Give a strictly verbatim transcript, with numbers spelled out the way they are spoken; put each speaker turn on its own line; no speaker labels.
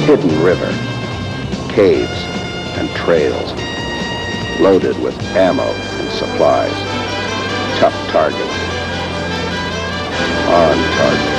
hidden river, caves and trails, loaded with ammo and supplies. Tough target. On target.